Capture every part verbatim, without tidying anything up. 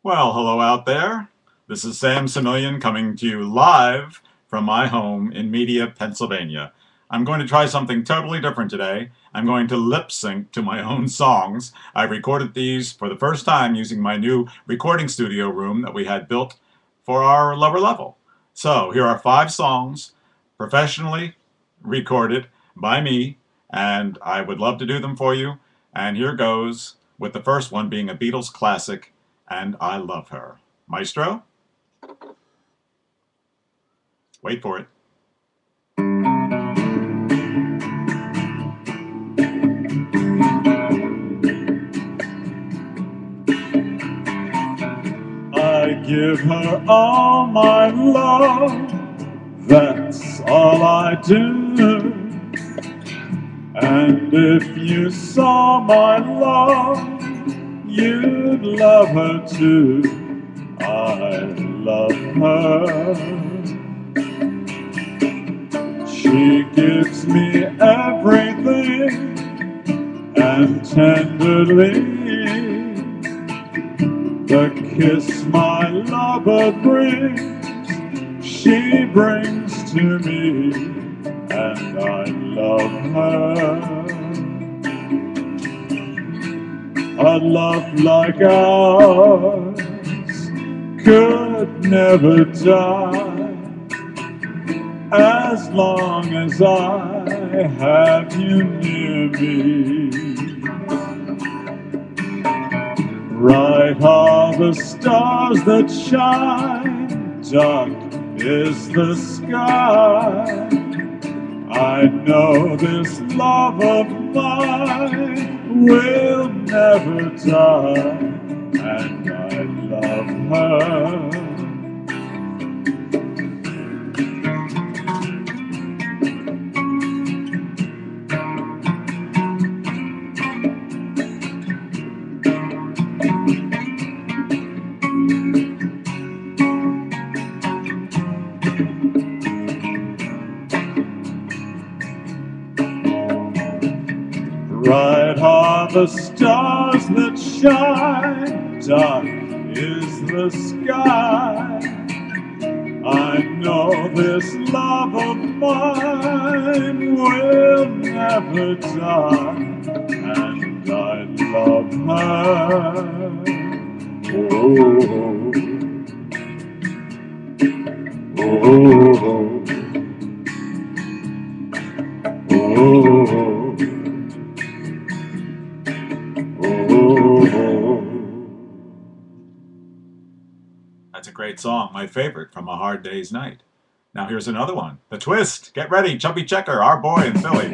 Well, hello out there. This is Sam Samuelian coming to you live from my home in Media, Pennsylvania. I'm going to try something totally different today. I'm going to lip sync to my own songs. I recorded these for the first time using my new recording studio room that we had built for our lower level. So here are five songs professionally recorded by me, and I would love to do them for you. And here goes, with the first one being a Beatles classic, And I Love Her. Maestro? Wait for it. I give her all my love, that's all I do. And if you saw my love, you'd love her too. I love her. She gives me everything, and tenderly the kiss my lover brings, she brings to me, and I love her. A love like ours could never die, as long as I have you near me. Bright are the stars that shine, dark is the sky. I know this love of mine will never die, and I love her. Bright are the stars that shine, dark is the sky. I know this love of mine will never die, and I love her. Oh, oh, oh, oh. That's a great song, my favorite from A Hard Day's Night. Now here's another one, The Twist. Get ready, Chubby Checker, our boy in Philly.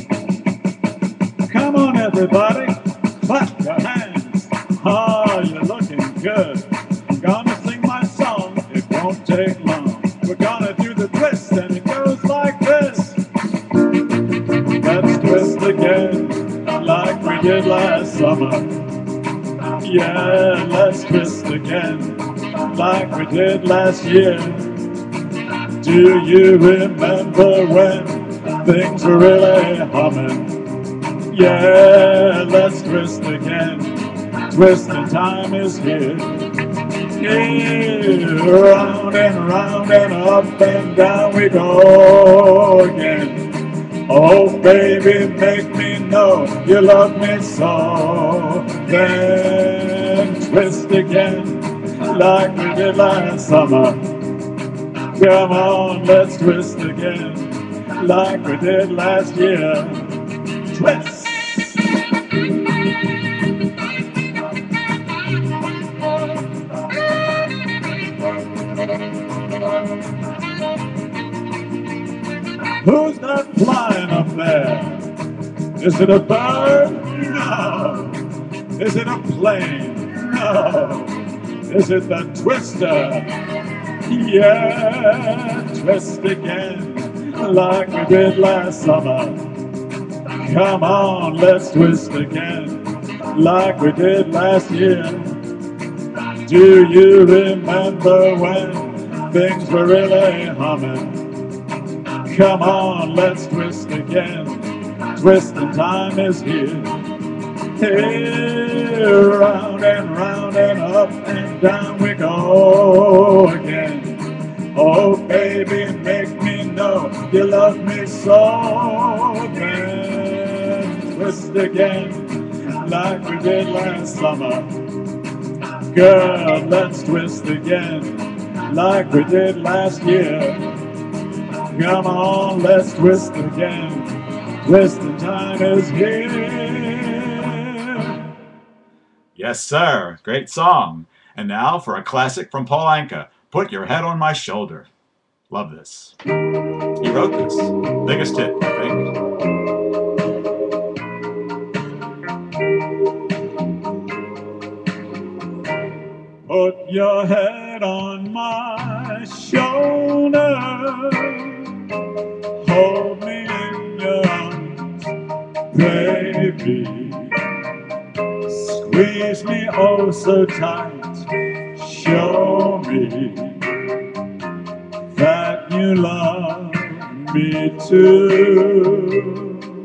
Come on, everybody, clap your hands. Oh, you're looking good. Gonna sing my song, it won't take long. We're gonna do the twist, and it goes like this. Let's twist again, like we did last summer. Yeah, let's twist again, like we did last year. Do you remember when things were really humming? Yeah, let's twist again, twisting time is here. Here, round and round and up and down we go again. Oh baby, make me know you love me so. Then twist again, like we did last summer. Come on, let's twist again, like we did last year. Twist! Who's that flying up there? Is it a bird? No. Is it a plane? No. Is it the twister? Yeah, twist again, like we did last summer. Come on, let's twist again, like we did last year. Do you remember when things were really humming? Come on, let's twist again, twisting time is here. Hey, round and round and up and down we go again. Oh, baby, make me know you love me so. Then twist again like we did last summer. Girl, let's twist again like we did last year. Come on, let's twist again. Twisting time is here. Yes, sir. Great song. And now for a classic from Paul Anka, Put Your Head on My Shoulder. Love this. He wrote this. Biggest hit, I think. Put your head on my shoulder. Hold me in your arms, baby. Squeeze me oh so tight. Show me that you love me too.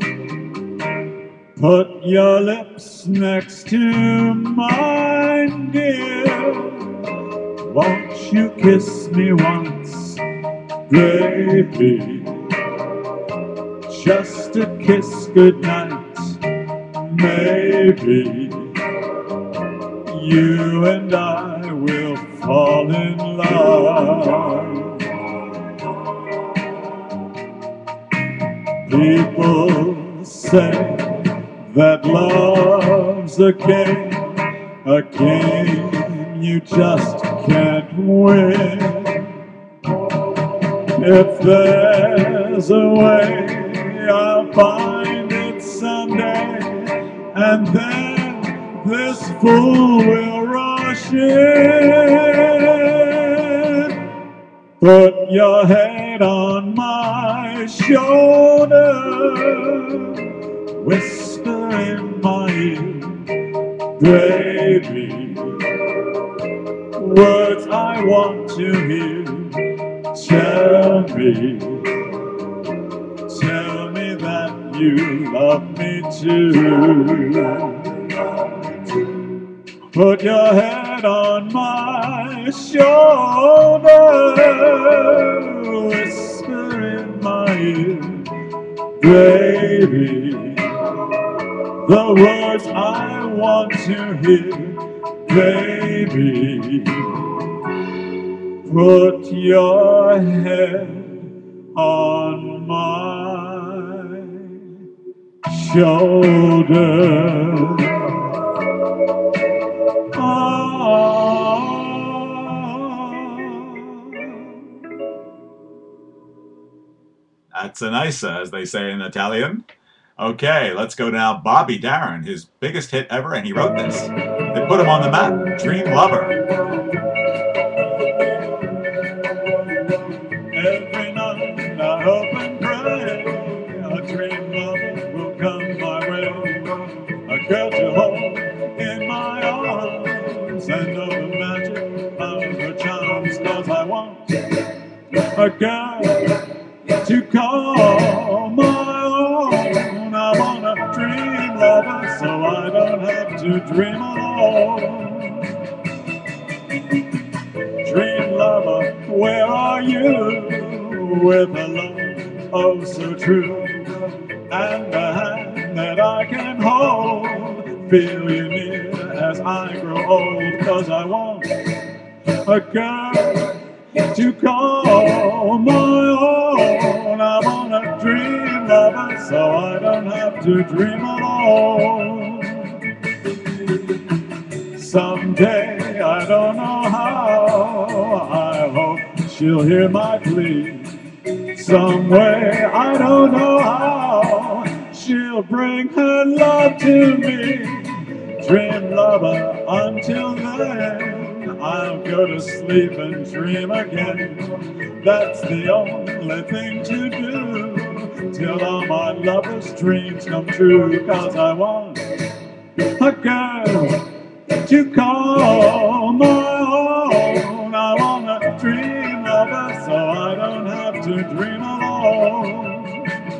Put your lips next to mine, dear. Won't you kiss me once, baby? Just a kiss goodnight, maybe. You and I will fall in love. People say that love's a game, a game you just can't win. If there's a way, I'll find it someday, and then this fool will rush in. Put your head on my shoulder, whisper in my ear, baby, words I want to hear. Tell me, tell me that you love me too. Put your head on my shoulder, whisper in my ear, baby, the words I want to hear, baby. Put your head on my shoulder. That's a nice, as they say in Italian. Okay, let's go now. Bobby Darin, his biggest hit ever, and he wrote this. They put him on the map, Dream Lover. Every night I hope and pray a dream lover will come my way. A girl to hold in my arms and know the magic of her charms. Cause I want a girl to call my own. I want a dream lover so I don't have to dream alone. Dream lover, where are you? With a love oh so true, and a hand that I can hold. Feel you near as I grow old. Cause I want a girl to call my own. I want a dream lover so I don't have to dream alone. Someday, I don't know how, I hope she'll hear my plea. Some way, I don't know how, she'll bring her love to me. Dream lover, until then, I'll go to sleep and dream again. That's the only thing to do, till all my lover's dreams come true. Cause I want a girl to call my own. I want a dream lover so I don't have to dream alone.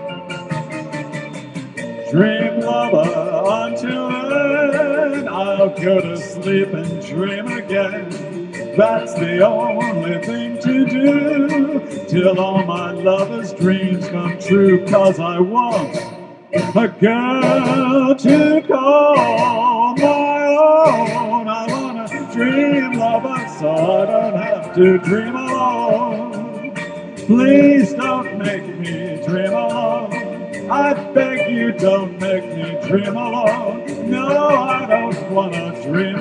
Dream lover, until then I'll go to sleep and dream again. That's the only thing to do, till all my lover's dreams come true. 'Cause I want a girl to call my own. I want a dream lover so I don't have to dream alone. Please don't make me dream alone. I beg you, don't make me dream alone. No, I don't want to dream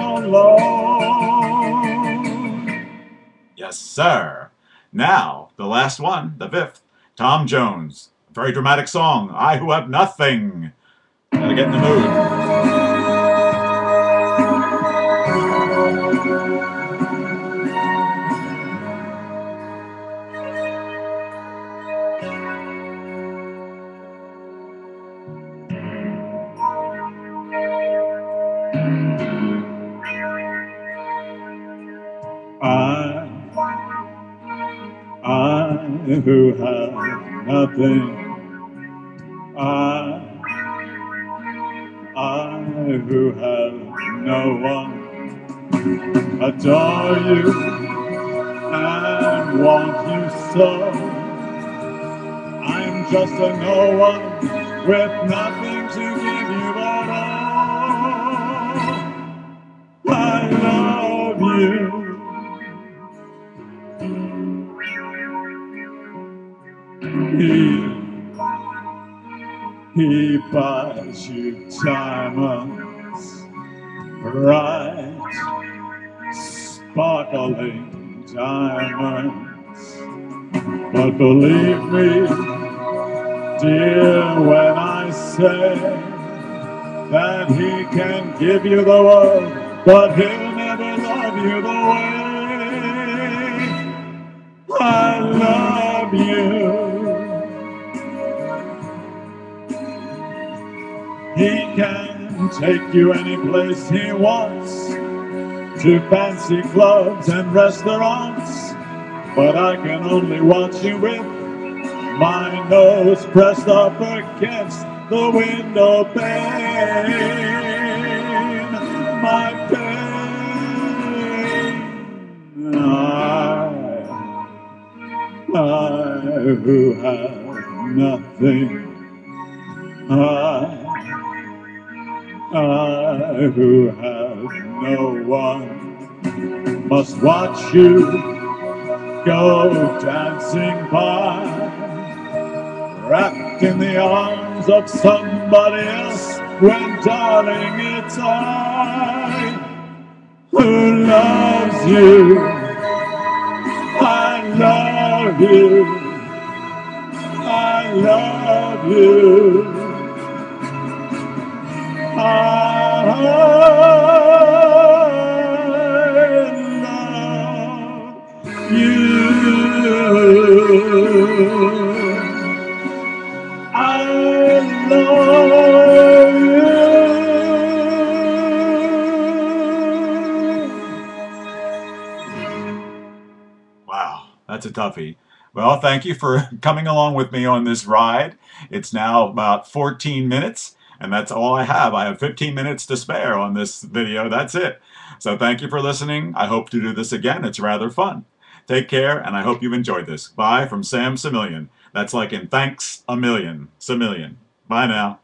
alone. Yes, sir. Now, the last one, the fifth, Tom Jones. Very dramatic song, I Who Have Nothing. Gotta get in the mood. I, I who have nothing, I, I who have no one, adore you and want you so. I'm just a no one with nothing to give you but all. I love you. He, he buys you diamonds, bright, sparkling diamonds. But believe me, dear, when I say that he can give you the world, but he'll never love you the way I love you. He can take you any place he wants, to fancy clubs and restaurants, but I can only watch you with my nose pressed up against the window pane. My pain. I, I who have nothing, I, I who have no one, must watch you go dancing by, wrapped in the arms of somebody else, when darling it's I who loves you. I love you. I love you. I love you. I love you. Wow, that's a toughie. Well, thank you for coming along with me on this ride. It's now about fourteen minutes, and that's all I have. I have fifteen minutes to spare on this video. That's it. So thank you for listening. I hope to do this again. It's rather fun. Take care, and I hope you've enjoyed this. Bye from Sam Samuelian. That's like in thanks a million. Samuelian. Bye now.